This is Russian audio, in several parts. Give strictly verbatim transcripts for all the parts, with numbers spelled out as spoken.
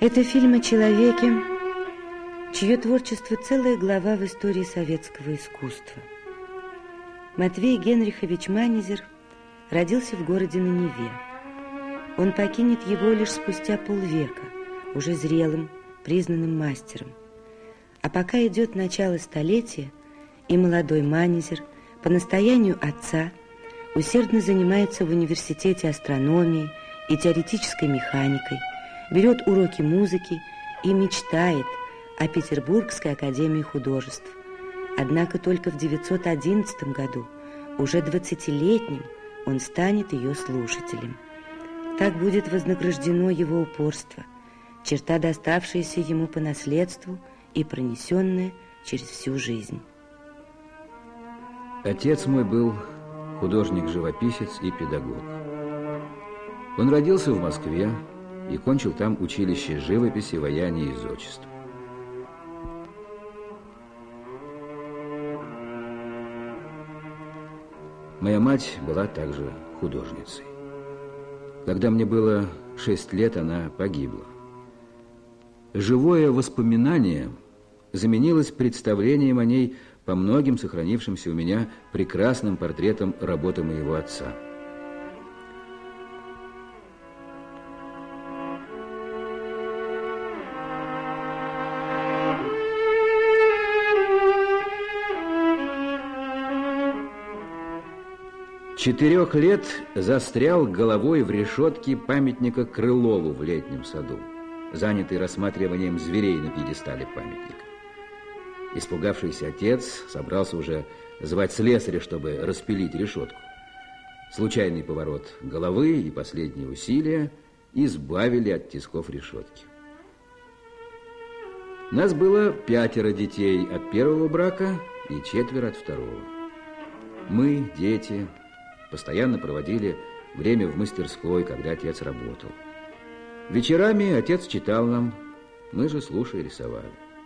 Это фильм о человеке, чье творчество целая глава в истории советского искусства. Матвей Генрихович Манезер родился в городе на Неве. Он покинет его лишь спустя полвека, уже зрелым, признанным мастером. А пока идет начало столетия, и молодой Манезер по настоянию отца усердно занимается в университете астрономией и теоретической механикой, берет уроки музыки и мечтает о Петербургской академии художеств. Однако только в девятьсот одиннадцатом году, уже двадцатилетним, он станет ее слушателем. Так будет вознаграждено его упорство, черта, доставшаяся ему по наследству и пронесенная через всю жизнь. Отец мой был художник-живописец и педагог. Он родился в Москве и кончил там училище живописи, ваяния и зодчества. Моя мать была также художницей. Когда мне было шесть лет, она погибла. Живое воспоминание заменилось представлением о ней по многим сохранившимся у меня прекрасным портретам работы моего отца. Четырех лет застрял головой в решетке памятника Крылову в Летнем саду, занятый рассматриванием зверей на пьедестале памятника. Испугавшийся отец собрался уже звать слесаря, чтобы распилить решетку. Случайный поворот головы и последние усилия избавили от тисков решетки. Нас было пятеро детей от первого брака и четверо от второго. Мы, дети, постоянно проводили время в мастерской, когда отец работал. Вечерами отец читал нам, мы же, слушая, рисовали.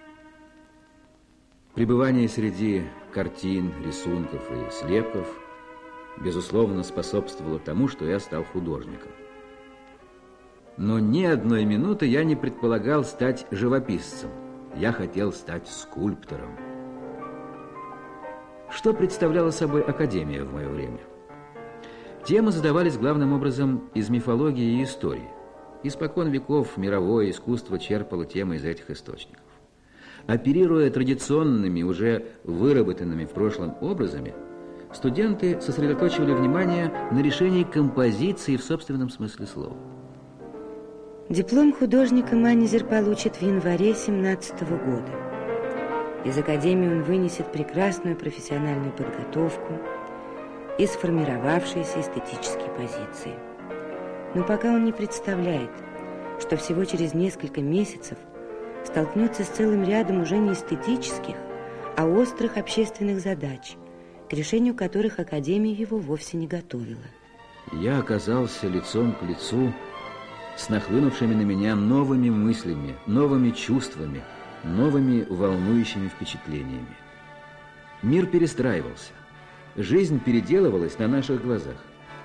Пребывание среди картин, рисунков и слепков, безусловно, способствовало тому, что я стал художником. Но ни одной минуты я не предполагал стать живописцем. Я хотел стать скульптором. Что представляла собой академия в мое время? Темы задавались главным образом из мифологии и истории. Испокон веков мировое искусство черпало темы из этих источников. Оперируя традиционными, уже выработанными в прошлом образами, студенты сосредоточивали внимание на решении композиции в собственном смысле слова. Диплом художника Манезер получит в январе семнадцатого года. Из академии он вынесет прекрасную профессиональную подготовку и сформировавшиеся эстетические позиции. Но пока он не представляет, что всего через несколько месяцев столкнется с целым рядом уже не эстетических, а острых общественных задач, к решению которых академия его вовсе не готовила. Я оказался лицом к лицу с нахлынувшими на меня новыми мыслями, новыми чувствами, новыми волнующими впечатлениями. Мир перестраивался. Жизнь переделывалась на наших глазах.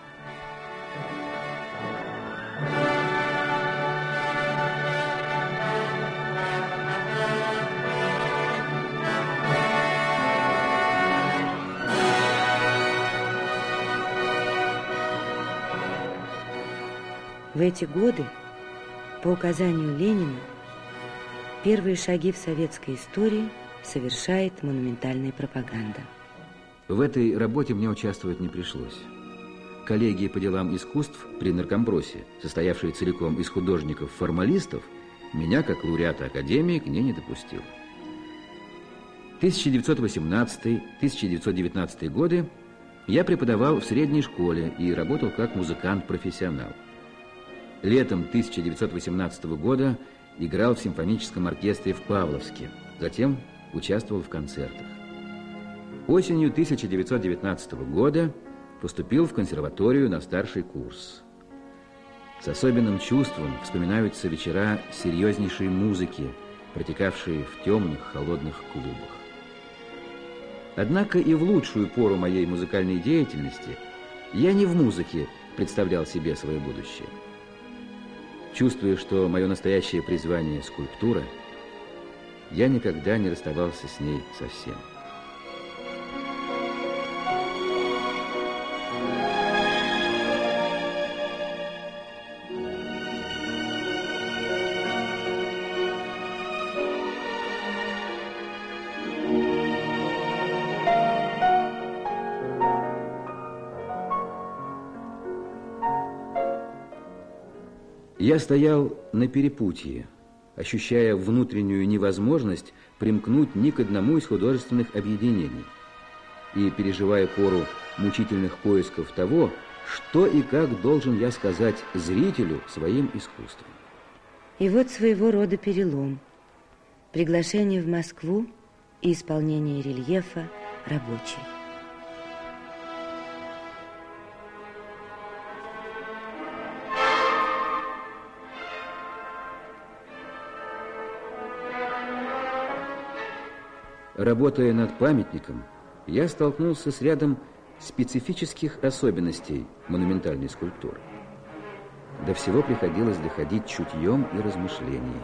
В эти годы, по указанию Ленина, первые шаги в советской истории совершает монументальная пропаганда. В этой работе мне участвовать не пришлось. Коллегия по делам искусств при наркомбросе, состоявшая целиком из художников-формалистов, меня, как лауреата академии, к ней не допустила. тысяча девятьсот восемнадцатый — тысяча девятьсот девятнадцатый годы я преподавал в средней школе и работал как музыкант-профессионал. Летом тысяча девятьсот восемнадцатого года играл в симфоническом оркестре в Павловске, затем участвовал в концертах. Осенью тысяча девятьсот девятнадцатого года поступил в консерваторию на старший курс. С особенным чувством вспоминаются вечера серьезнейшей музыки, протекавшие в темных, холодных клубах. Однако и в лучшую пору моей музыкальной деятельности я не в музыке представлял себе свое будущее. Чувствуя, что мое настоящее призвание – скульптура, я никогда не расставался с ней совсем. Я стоял на перепутье, ощущая внутреннюю невозможность примкнуть ни к одному из художественных объединений и переживая пору мучительных поисков того, что и как должен я сказать зрителю своим искусством. И вот своего рода перелом. Приглашение в Москву и исполнение рельефа «Рабочий». Работая над памятником, я столкнулся с рядом специфических особенностей монументальной скульптуры. До всего приходилось доходить чутьем и размышлениями.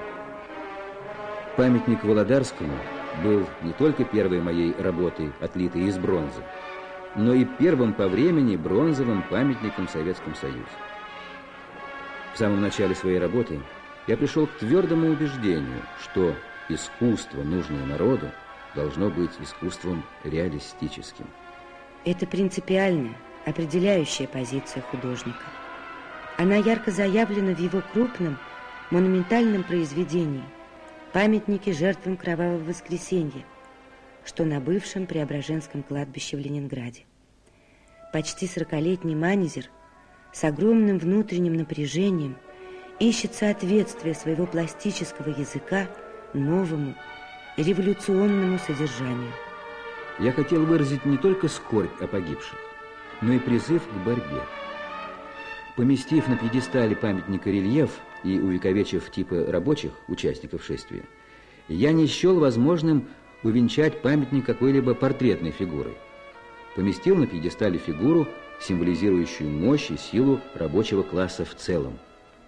Памятник Володарскому был не только первой моей работой, отлитой из бронзы, но и первым по времени бронзовым памятником в Советском Союзе. В самом начале своей работы я пришел к твердому убеждению, что искусство, нужное народу, должно быть искусством реалистическим. Это принципиальная, определяющая позиция художника. Она ярко заявлена в его крупном, монументальном произведении «Памятники жертвам Кровавого воскресенья», что на бывшем Преображенском кладбище в Ленинграде. Почти сорокалетний Манезер с огромным внутренним напряжением ищет соответствие своего пластического языка новому революционному содержанию. Я хотел выразить не только скорбь о погибших, но и призыв к борьбе. Поместив на пьедестале памятника рельеф и увековечив типы рабочих, участников шествия, я не счел возможным увенчать памятник какой-либо портретной фигурой. Поместил на пьедестале фигуру, символизирующую мощь и силу рабочего класса в целом.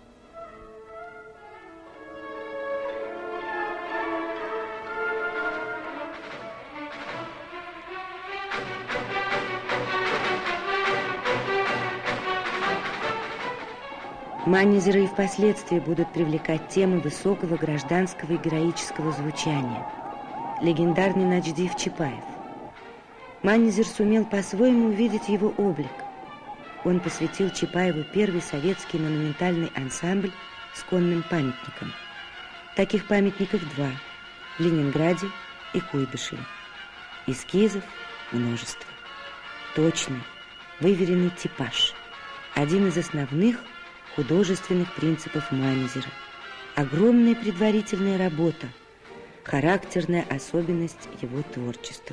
Манезеры и впоследствии будут привлекать темы высокого гражданского и героического звучания. Легендарный Начдив Чапаев. Манезер сумел по-своему увидеть его облик. Он посвятил Чапаеву первый советский монументальный ансамбль с конным памятником. Таких памятников два – в Ленинграде и Куйбышеве. Эскизов множество. Точный, выверенный типаж. Один из основных художественных принципов Манезера. Огромная предварительная работа, характерная особенность его творчества.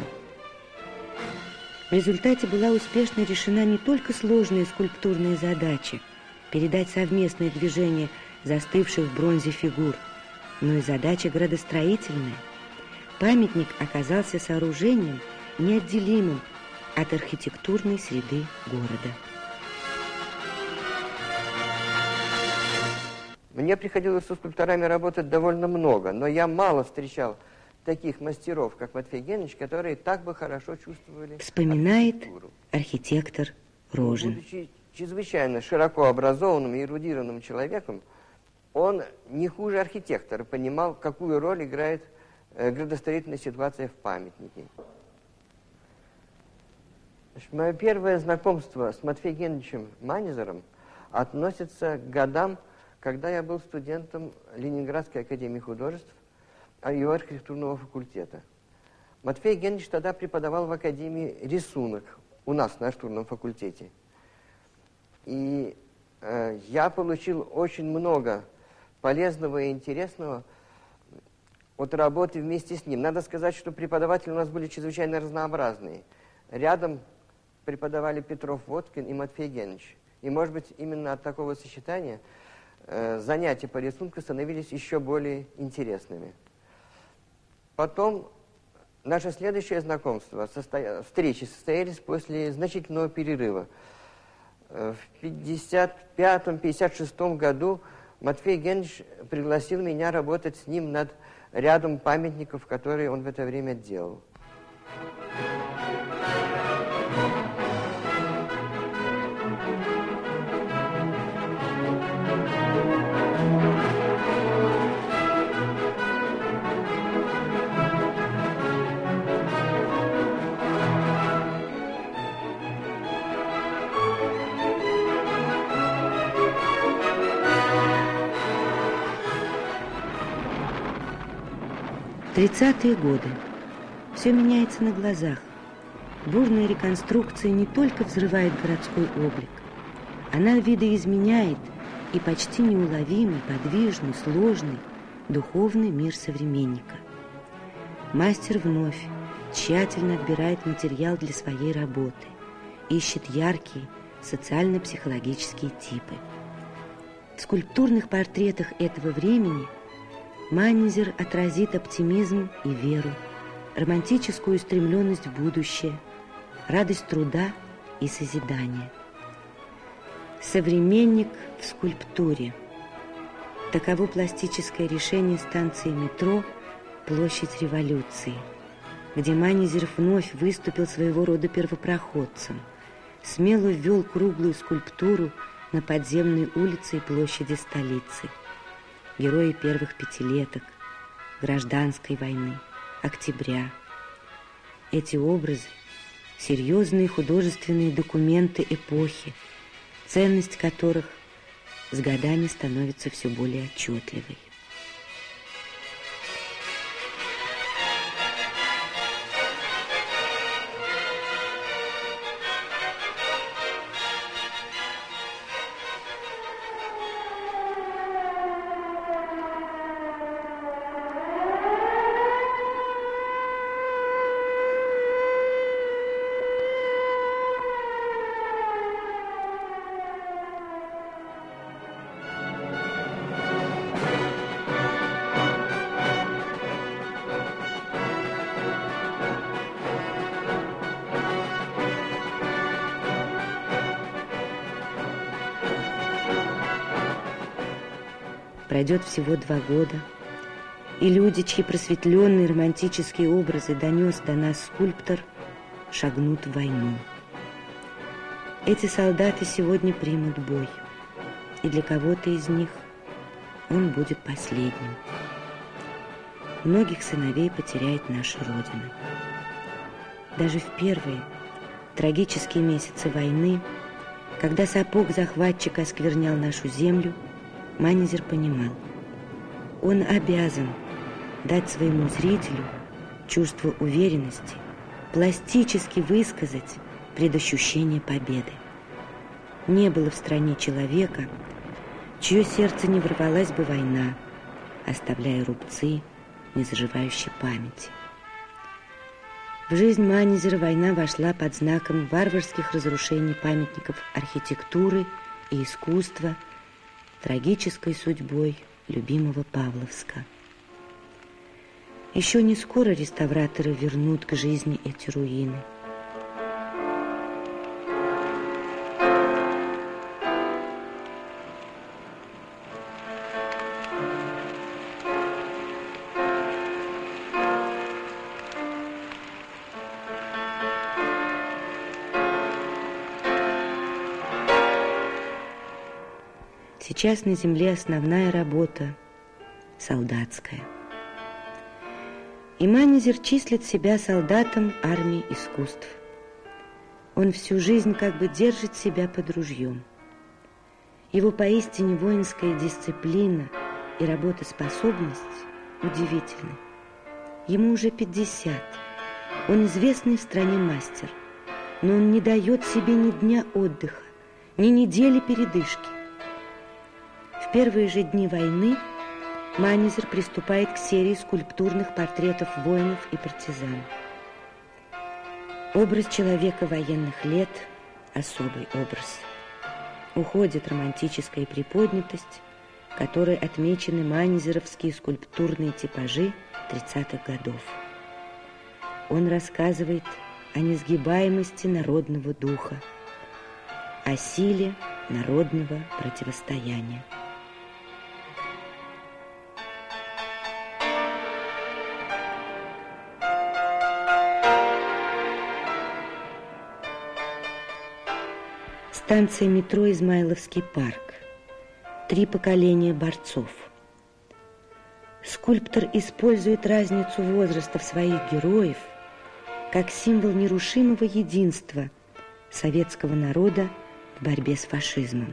В результате была успешно решена не только сложная скульптурная задача передать совместное движение застывших в бронзе фигур, но и задача градостроительная. Памятник оказался сооружением неотделимым от архитектурной среды города. Мне приходилось со скульпторами работать довольно много, но я мало встречал таких мастеров, как Матвей Генрихович, которые так бы хорошо чувствовали Вспоминает архитектор Рожин. Будучи чрезвычайно широко образованным и эрудированным человеком, он не хуже архитектора понимал, какую роль играет э, градостроительная ситуация в памятнике. Значит, мое первое знакомство с Матвеем Генриховичем Манезером относится к годам, когда я был студентом Ленинградской академии художеств и архитектурного факультета. Матвей Генрихович тогда преподавал в академии рисунок у нас на архитектурном факультете. И э, я получил очень много полезного и интересного от работы вместе с ним. Надо сказать, что преподаватели у нас были чрезвычайно разнообразные. Рядом преподавали Петров-Водкин и Матвей Генрихович. И, может быть, именно от такого сочетания э, занятия по рисунку становились еще более интересными. Потом наше следующее знакомство, состо... встречи состоялись после значительного перерыва. В пятьдесят пятом — пятьдесят шестом году Матвей Генрихович пригласил меня работать с ним над рядом памятников, которые он в это время делал. тридцатые годы. Все меняется на глазах. Бурная реконструкция не только взрывает городской облик, она видоизменяет и почти неуловимый, подвижный, сложный, духовный мир современника. Мастер вновь тщательно отбирает материал для своей работы, ищет яркие социально-психологические типы. В скульптурных портретах этого времени Маннизер отразит оптимизм и веру, романтическую устремленность в будущее, радость труда и созидания. Современник в скульптуре. Таково пластическое решение станции метро «Площадь революции», где Маннизер вновь выступил своего рода первопроходцем, смело ввел круглую скульптуру на подземной улице и площади столицы. Герои первых пятилеток, гражданской войны, октября. Эти образы – серьезные художественные документы эпохи, ценность которых с годами становится все более отчетливой. Пройдет всего два года, и люди, чьи просветленные романтические образы донес до нас скульптор, шагнут в войну. Эти солдаты сегодня примут бой, и для кого-то из них он будет последним. Многих сыновей потеряет наша Родина. Даже в первые трагические месяцы войны, когда сапог захватчика осквернял нашу землю, Маннизер понимал, он обязан дать своему зрителю чувство уверенности, пластически высказать предощущение победы. Не было в стране человека, в чье сердце не ворвалась бы война, оставляя рубцы незаживающей памяти. В жизнь Маннизера война вошла под знаком варварских разрушений памятников архитектуры и искусства, трагической судьбой любимого Павловска. Еще не скоро реставраторы вернут к жизни эти руины. Сейчас на земле основная работа – солдатская. И Маннизер числит себя солдатом армии искусств. Он всю жизнь как бы держит себя под ружьем. Его поистине воинская дисциплина и работоспособность удивительны. Ему уже пятьдесят. Он известный в стране мастер, но он не дает себе ни дня отдыха, ни недели передышки. В первые же дни войны Маннизер приступает к серии скульптурных портретов воинов и партизан. Образ человека военных лет – особый образ. Уходит романтическая приподнятость, которой отмечены маннизеровские скульптурные типажи тридцатых годов. Он рассказывает о несгибаемости народного духа, о силе народного противостояния. Станция метро «Измайловский парк». Три поколения борцов. Скульптор использует разницу возраста своих героев как символ нерушимого единства советского народа в борьбе с фашизмом.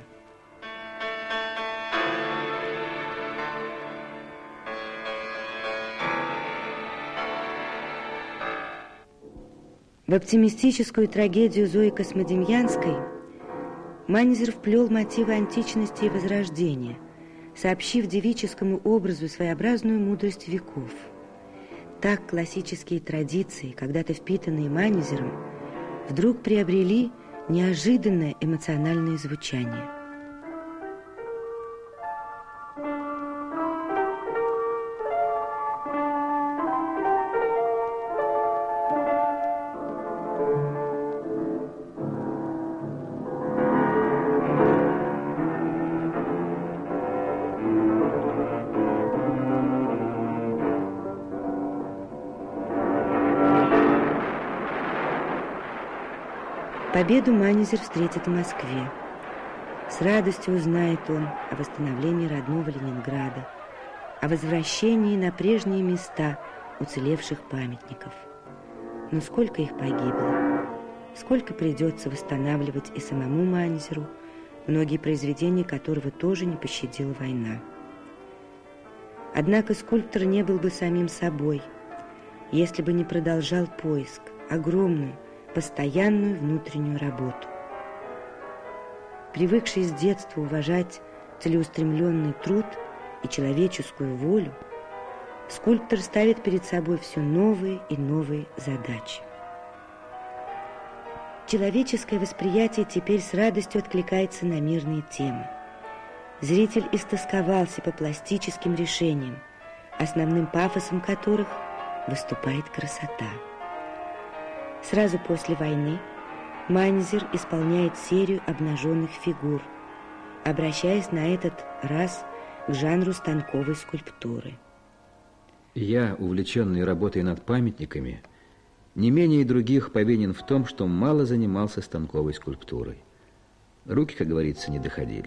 В оптимистическую трагедию Зои Космодемьянской Манезер вплел мотивы античности и возрождения, сообщив девическому образу своеобразную мудрость веков. Так классические традиции, когда-то впитанные Манезером, вдруг приобрели неожиданное эмоциональное звучание. Победу Манезер встретит в Москве. С радостью узнает он о восстановлении родного Ленинграда, о возвращении на прежние места уцелевших памятников. Но сколько их погибло, сколько придется восстанавливать и самому Манезеру, многие произведения которого тоже не пощадила война. Однако скульптор не был бы самим собой, если бы не продолжал поиск, огромную, постоянную внутреннюю работу. Привыкший с детства уважать целеустремленный труд и человеческую волю, скульптор ставит перед собой все новые и новые задачи. Человеческое восприятие теперь с радостью откликается на мирные темы. Зритель истосковался по пластическим решениям, основным пафосом которых выступает красота. Сразу после войны Манезер исполняет серию обнаженных фигур, обращаясь на этот раз к жанру станковой скульптуры. Я, увлеченный работой над памятниками, не менее других повинен в том, что мало занимался станковой скульптурой. Руки, как говорится, не доходили.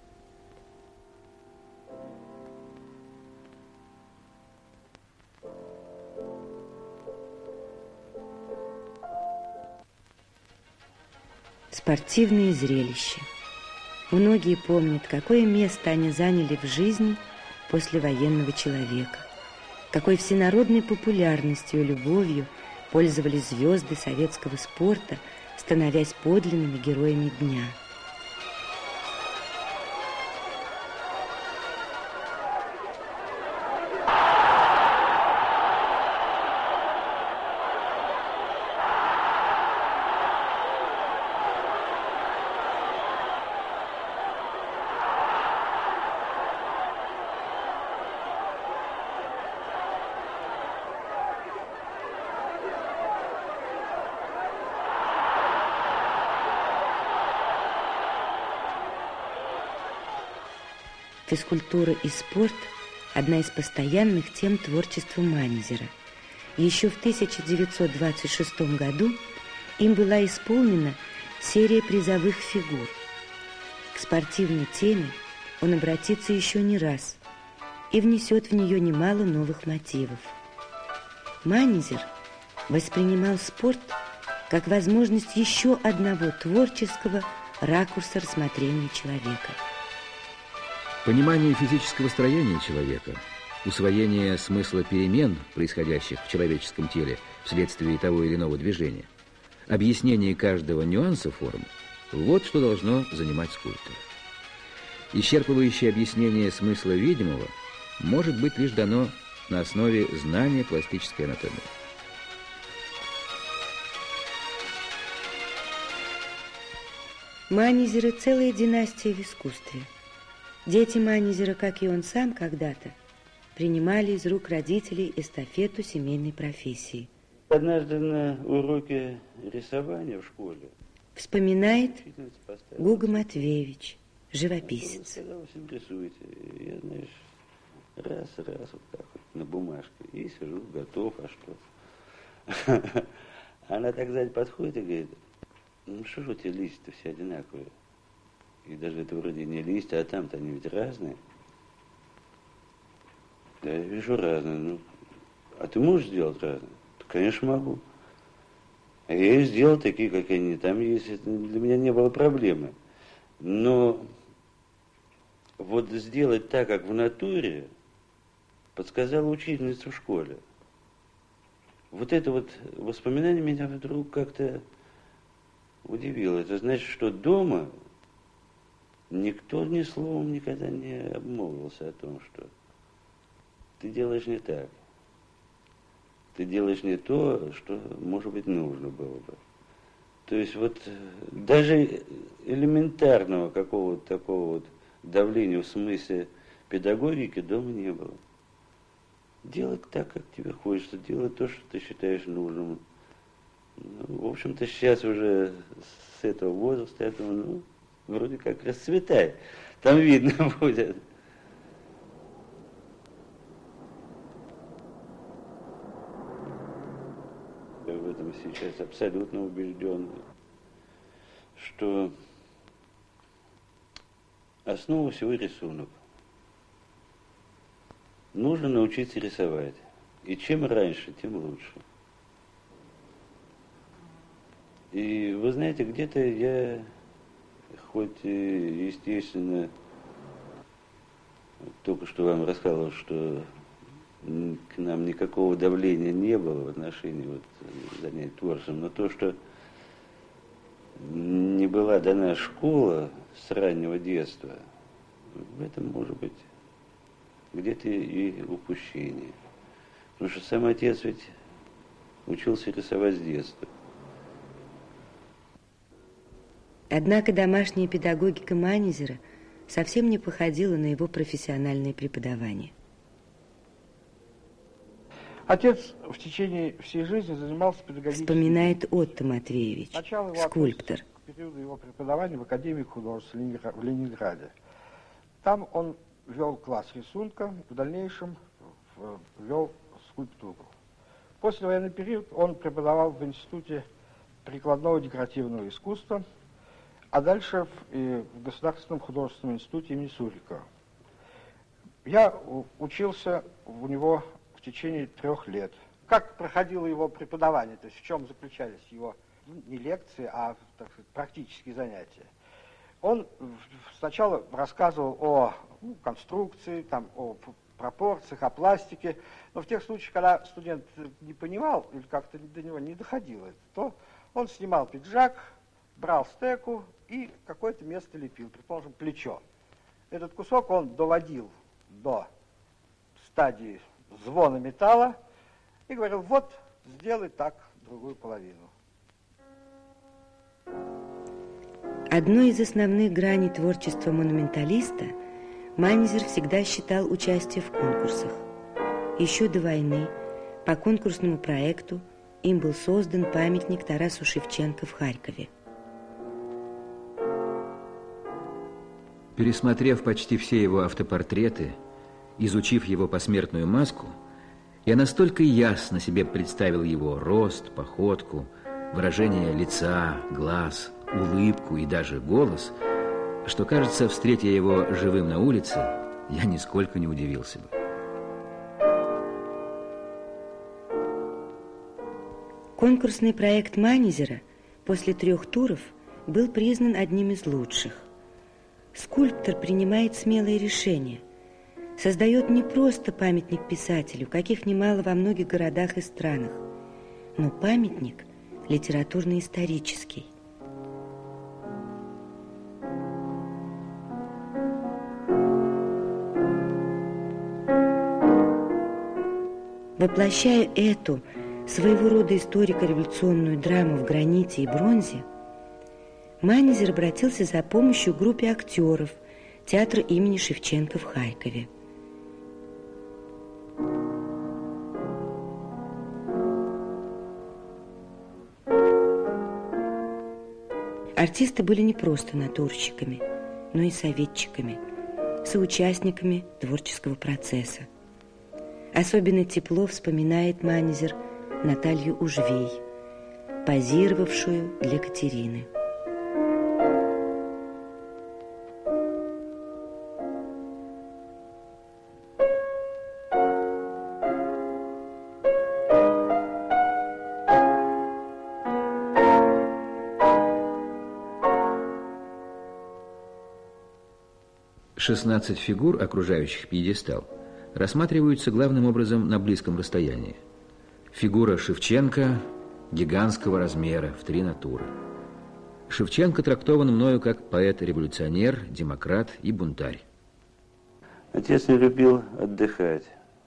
Спортивные зрелища. Многие помнят, какое место они заняли в жизни послевоенного человека, какой всенародной популярностью и любовью пользовались звезды советского спорта, становясь подлинными героями дня. Физкультура и спорт – одна из постоянных тем творчества Манезера. Еще в тысяча девятьсот двадцать шестом году им была исполнена серия призовых фигур. К спортивной теме он обратится еще не раз и внесет в нее немало новых мотивов. Манезер воспринимал спорт как возможность еще одного творческого ракурса рассмотрения человека. Понимание физического строения человека, усвоение смысла перемен, происходящих в человеческом теле вследствие того или иного движения, объяснение каждого нюанса формы – вот что должно занимать скульптора. Исчерпывающее объяснение смысла видимого может быть лишь дано на основе знания пластической анатомии. Манезеры – целая династия в искусстве. Дети Манезера, как и он сам когда-то, принимали из рук родителей эстафету семейной профессии. Однажды на уроке рисования в школе вспоминает Гуго Матвеевич, живописец. Когда вы всем рисуете, я, знаешь, раз, раз, вот так вот, на бумажке, и сижу, готов, а что? Она так сзади подходит и говорит: ну что же у тебя листья-то все одинаковые? И даже это вроде не листья, а там-то они ведь разные. Да, я вижу разные. Ну, а ты можешь сделать разные? Да, конечно, могу. А я их сделал такие, как они. Там есть, это для меня не было проблемы. Но вот сделать так, как в натуре, подсказала учительница в школе. Вот это вот воспоминание меня вдруг как-то удивило. Это значит, что дома никто ни словом никогда не обмолвился о том, что ты делаешь не так. Ты делаешь не то, что, может быть, нужно было бы. То есть вот даже элементарного какого-то такого вот давления в смысле педагогики дома не было. Делать так, как тебе хочется, делать то, что ты считаешь нужным. Ну, в общем-то, сейчас уже с этого возраста, этого, ну, вроде как расцветает. Там видно будет. Я в этом сейчас абсолютно убежден, что основа всего рисунок. Нужно научиться рисовать. И чем раньше, тем лучше. И вы знаете, где-то я, хоть и, естественно, только что вам рассказывал, что к нам никакого давления не было в отношении вот, занятий творчеством, но то, что не была дана школа с раннего детства, в этом может быть где-то и упущение. Потому что сам отец ведь учился рисовать с детства. Однако домашняя педагогика Манезера совсем не походила на его профессиональное преподавание. Отец в течение всей жизни занимался педагогическим... Вспоминает Отто Матвеевич, скульптор. К периоду его преподавания в Академии художеств в Ленинграде. Там он вел класс рисунка, в дальнейшем вел скульптуру. После военный период он преподавал в Институте прикладного декоративного искусства, а дальше в, и в Государственном художественном институте имени Сурикова. Я учился у него в течение трех лет. Как проходило его преподавание, то есть в чем заключались его не лекции, а, так сказать, практические занятия. Он сначала рассказывал о ну, конструкции, там, о пропорциях, о пластике, но в тех случаях, когда студент не понимал или как-то до него не доходило, то он снимал пиджак, брал стеку и какое-то место лепил, предположим, плечо. Этот кусок он доводил до стадии звона металла и говорил, вот, сделай так другую половину. Одной из основных граней творчества монументалиста Манезер всегда считал участие в конкурсах. Еще до войны по конкурсному проекту им был создан памятник Тарасу Шевченко в Харькове. Пересмотрев почти все его автопортреты, изучив его посмертную маску, я настолько ясно себе представил его рост, походку, выражение лица, глаз, улыбку и даже голос, что, кажется, встретя его живым на улице, я нисколько не удивился бы. Конкурсный проект Манезера после трех туров был признан одним из лучших. Скульптор принимает смелые решения, создает не просто памятник писателю, каких немало во многих городах и странах, но памятник литературно-исторический. Воплощая эту своего рода историко-революционную драму в граните и бронзе, Манезер обратился за помощью к группе актеров театра имени Шевченко в Харькове. Артисты были не просто натурщиками, но и советчиками, соучастниками творческого процесса. Особенно тепло вспоминает Манезер Наталью Ужвей, позировавшую для Катерины. шестнадцать фигур, окружающих пьедестал, рассматриваются главным образом на близком расстоянии. Фигура Шевченко гигантского размера в три натуры. Шевченко трактован мною как поэт-революционер, демократ и бунтарь. Отец не любил отдыхать.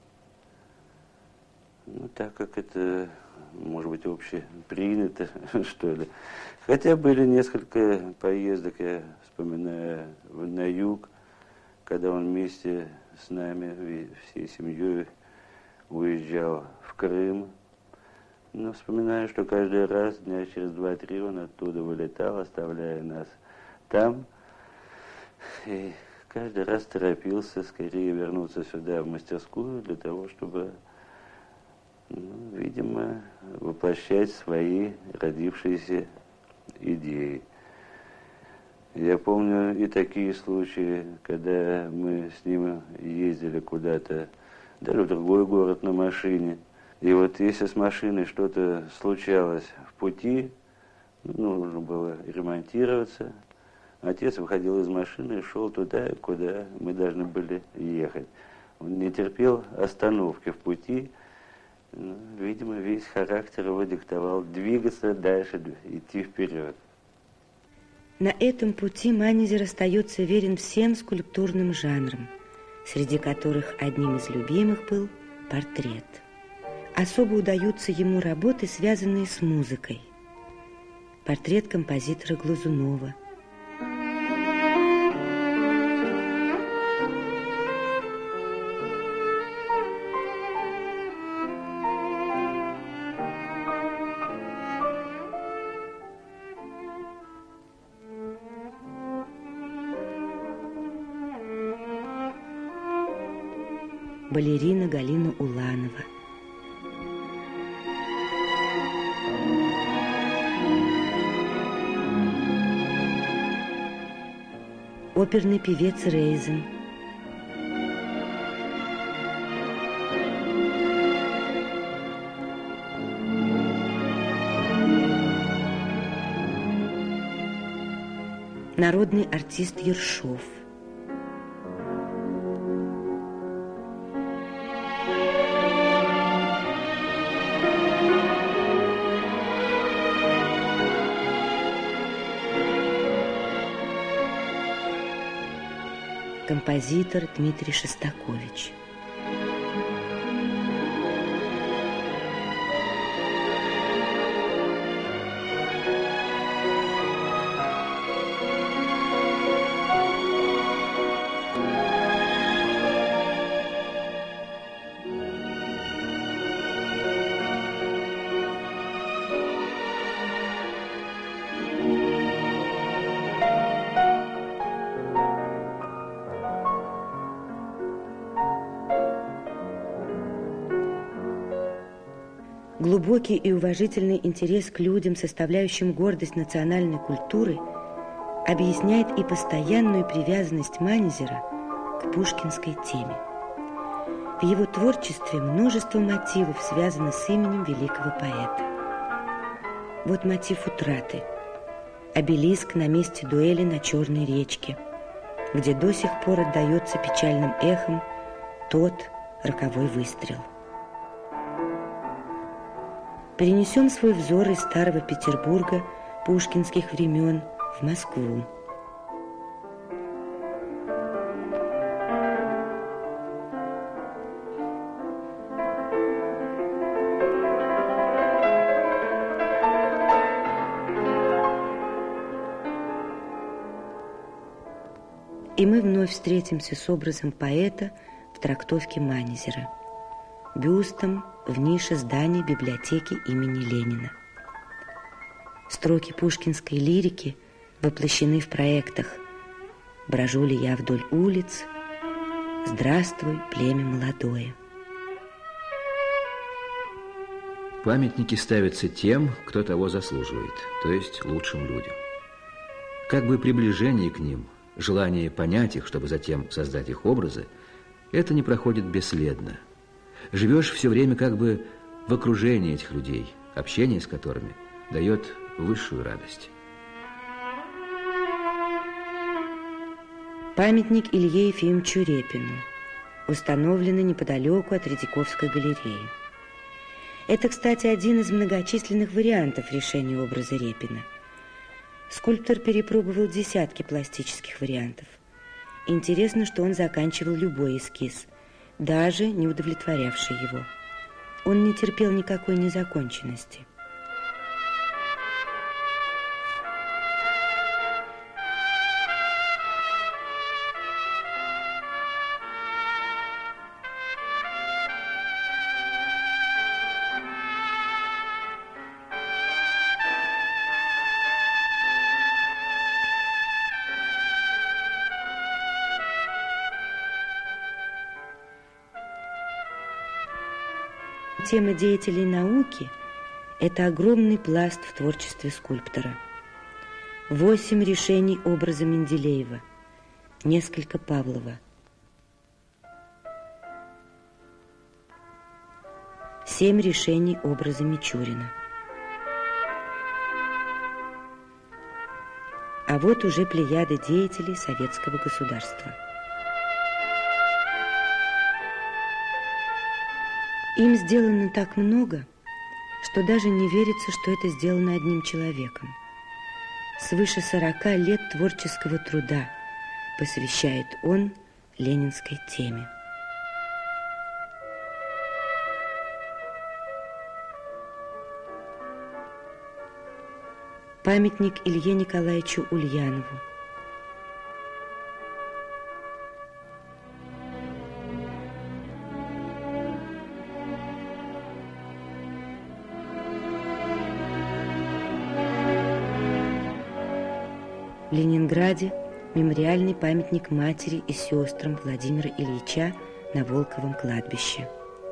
Ну, так как это, может быть, общепринято, что ли. Хотя были несколько поездок, я вспоминаю, на юг, когда он вместе с нами, всей семьей, уезжал в Крым. Но вспоминаю, что каждый раз, дня через два-три, он оттуда вылетал, оставляя нас там. И каждый раз торопился скорее вернуться сюда, в мастерскую, для того, чтобы, ну, видимо, воплощать свои родившиеся идеи. Я помню и такие случаи, когда мы с ним ездили куда-то, даже в другой город на машине. И вот если с машиной что-то случалось в пути, нужно было ремонтироваться, отец выходил из машины и шел туда, куда мы должны были ехать. Он не терпел остановки в пути. Ну, видимо, весь характер его диктовал двигаться дальше, идти вперед. На этом пути Манезер остается верен всем скульптурным жанрам, среди которых одним из любимых был портрет. Особо удаются ему работы, связанные с музыкой. Портрет композитора Глазунова. Балерина Галина Уланова. Оперный певец Рейзен. Народный артист Ершов. Композитор Дмитрий Шостакович. Глубокий и уважительный интерес к людям, составляющим гордость национальной культуры, объясняет и постоянную привязанность Манезера к пушкинской теме. В его творчестве множество мотивов связано с именем великого поэта. Вот мотив утраты. Обелиск на месте дуэли на Черной речке, где до сих пор отдается печальным эхом тот роковой выстрел. Перенесем свой взор из старого Петербурга пушкинских времен в Москву. И мы вновь встретимся с образом поэта в трактовке Манезера, бюстом в нише здания библиотеки имени Ленина. Строки пушкинской лирики воплощены в проектах «Брожу ли я вдоль улиц», «Здравствуй, племя молодое». Памятники ставятся тем, кто того заслуживает, то есть лучшим людям. Как бы приближение к ним, желание понять их, чтобы затем создать их образы, это не проходит бесследно. Живешь все время как бы в окружении этих людей, общение с которыми дает высшую радость. Памятник Илье Ефимовичу Репину, установленный неподалеку от Третьяковской галереи. Это, кстати, один из многочисленных вариантов решения образа Репина. Скульптор перепробовал десятки пластических вариантов. Интересно, что он заканчивал любой эскиз, даже не удовлетворявший его. Он не терпел никакой незаконченности. Тема деятелей науки – это огромный пласт в творчестве скульптора. Восемь решений образа Менделеева, несколько Павлова. Семь решений образа Мичурина. А вот уже плеяда деятелей советского государства. Им сделано так много, что даже не верится, что это сделано одним человеком. Свыше сорока лет творческого труда посвящает он ленинской теме. Памятник Илье Николаевичу Ульянову. В Ленинграде мемориальный памятник матери и сестрам Владимира Ильича на Волковом кладбище.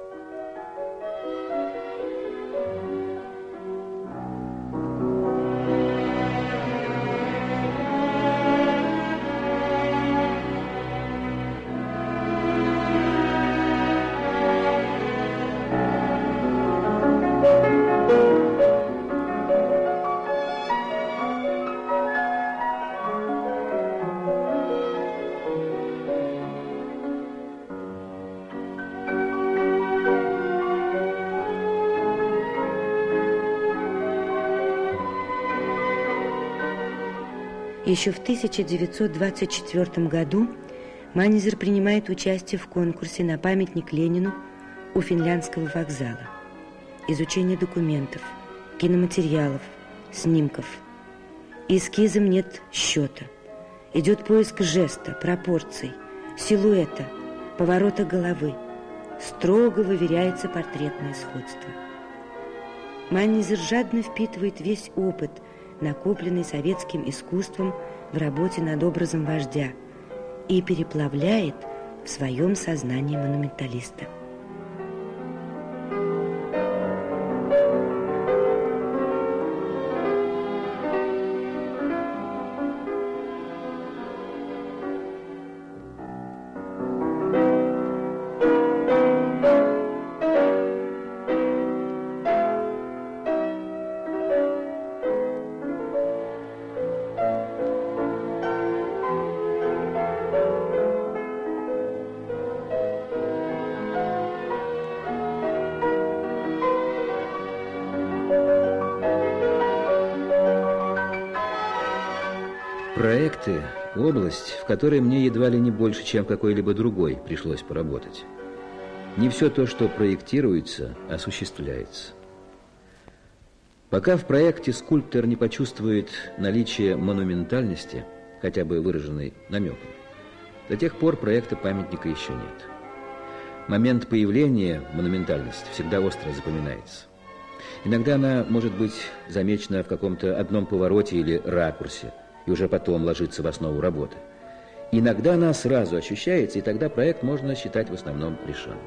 Еще в тысяча девятьсот двадцать четвёртом году Манезер принимает участие в конкурсе на памятник Ленину у Финляндского вокзала. Изучение документов, киноматериалов, снимков. Эскизам нет счета. Идет поиск жеста, пропорций, силуэта, поворота головы. Строго выверяется портретное сходство. Манезер жадно впитывает весь опыт, накопленный советским искусством в работе над образом вождя, и переплавляет в своем сознании монументалиста. Проекты – область, в которой мне едва ли не больше, чем какой-либо другой, пришлось поработать. Не все то, что проектируется, осуществляется. Пока в проекте скульптор не почувствует наличие монументальности, хотя бы выраженной намеком, до тех пор проекта памятника еще нет. Момент появления монументальности всегда остро запоминается. Иногда она может быть замечена в каком-то одном повороте или ракурсе, и уже потом ложится в основу работы. Иногда она сразу ощущается, и тогда проект можно считать в основном решенным.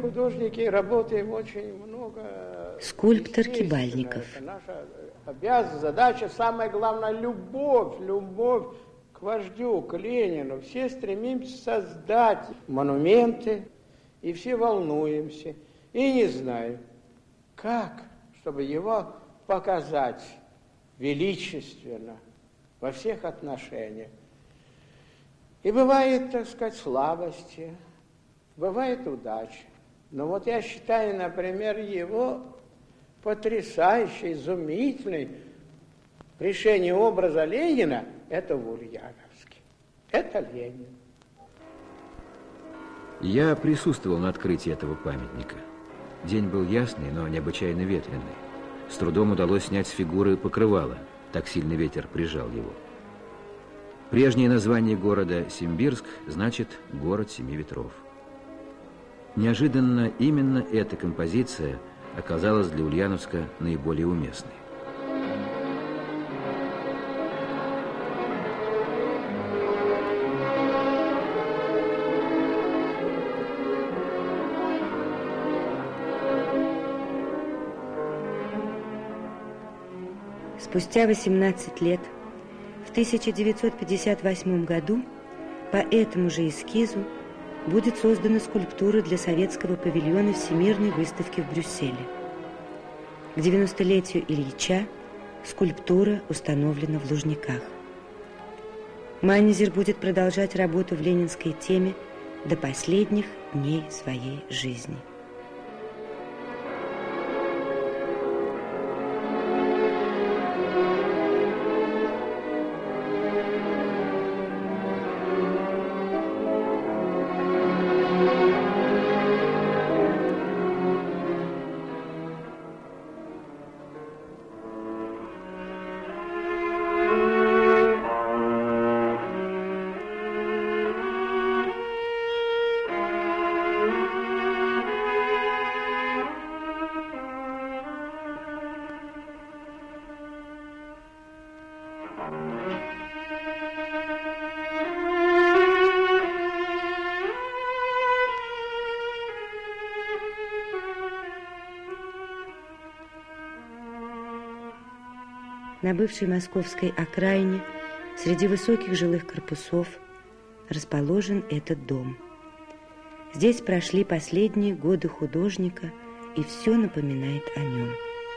художники работаем очень много. Скульптор Кибальников. Это наша обязанность, задача, самое главное, любовь, любовь к вождю, к Ленину. Все стремимся создать монументы, и все волнуемся, и не знаем, как, чтобы его показать величественно во всех отношениях. И бывает, так сказать, слабости, бывает удача. Но вот я считаю, например, его потрясающий, изумительный решение образа Ленина – это в Ульяновске. Это Ленин. Я присутствовал на открытии этого памятника. День был ясный, но необычайно ветреный. С трудом удалось снять с фигуры покрывало, так сильный ветер прижал его. Прежнее название города Симбирск значит «город семи ветров». Неожиданно именно эта композиция оказалась для Ульяновска наиболее уместной. Спустя восемнадцать лет, в тысяча девятьсот пятьдесят восьмом году, по этому же эскизу будет создана скульптура для советского павильона Всемирной выставки в Брюсселе. К девяностолетию Ильича скульптура установлена в Лужниках. Манезер будет продолжать работу в ленинской теме до последних дней своей жизни. На бывшей московской окраине, среди высоких жилых корпусов, расположен этот дом. Здесь прошли последние годы художника, и все напоминает о нем.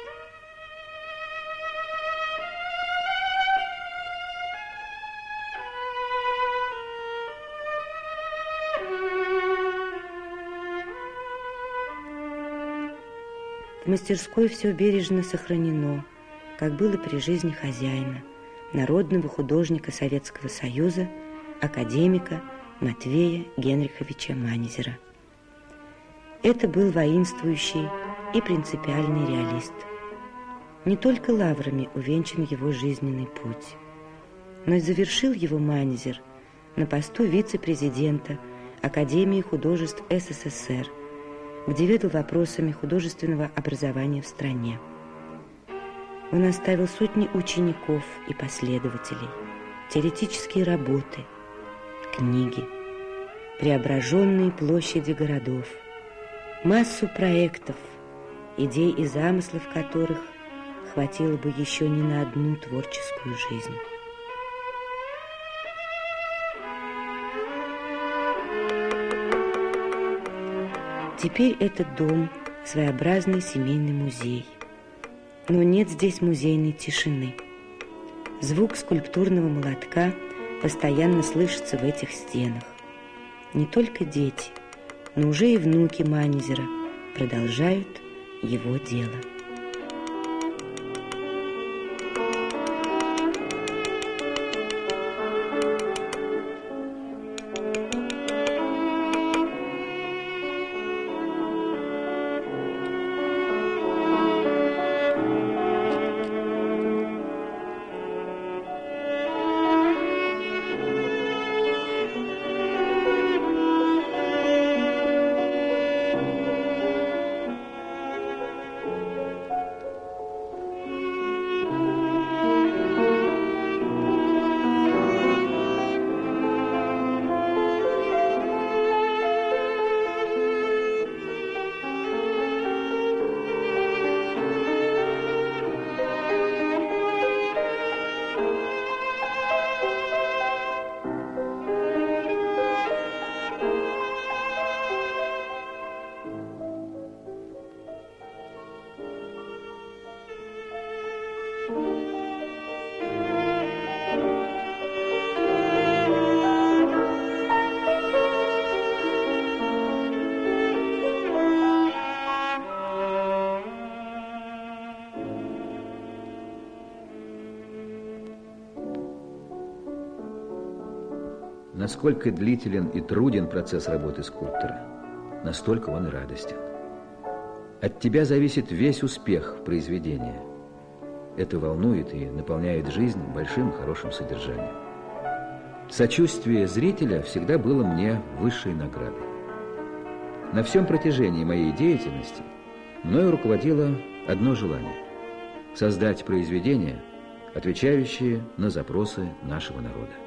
В мастерской все бережно сохранено, как было при жизни хозяина, народного художника Советского Союза, академика Матвея Генриховича Манезера. Это был воинствующий и принципиальный реалист. Не только лаврами увенчан его жизненный путь, но и завершил его Манезер на посту вице-президента Академии художеств СССР, где ведал вопросами художественного образования в стране. Он оставил сотни учеников и последователей, теоретические работы, книги, преображенные площади городов, массу проектов, идей и замыслов которых хватило бы еще не на одну творческую жизнь. Теперь этот дом – своеобразный семейный музей. Но нет здесь музейной тишины. Звук скульптурного молотка постоянно слышится в этих стенах. Не только дети, но уже и внуки Манезера продолжают его дело. насколько длителен и труден процесс работы скульптора, настолько он и радостен. От тебя зависит весь успех произведения. Это волнует и наполняет жизнь большим и хорошим содержанием. Сочувствие зрителя всегда было мне высшей наградой. На всем протяжении моей деятельности мною руководило одно желание – создать произведения, отвечающие на запросы нашего народа.